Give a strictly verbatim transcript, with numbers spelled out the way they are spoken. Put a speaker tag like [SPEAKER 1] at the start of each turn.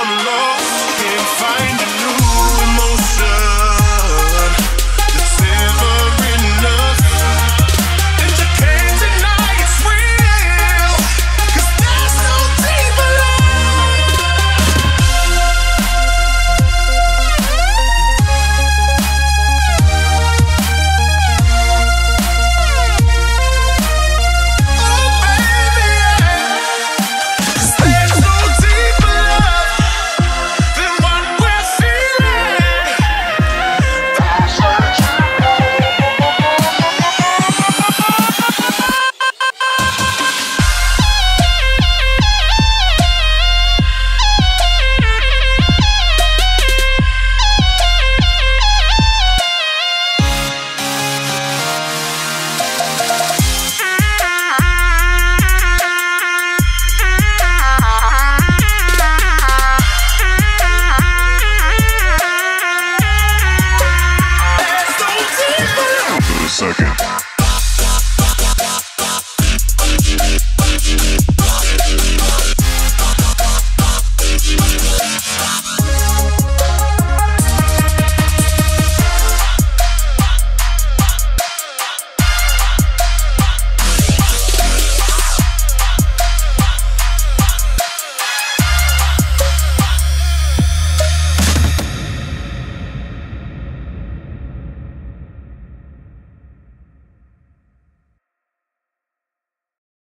[SPEAKER 1] I'm lost, can't find a new emotion that's ever enough. And you can't deny it's real, 'cause there's no deeper love. Oh baby, yeah. 'Cause there's no deeper love than what we're feeling. There's no deeper love.
[SPEAKER 2] For a second.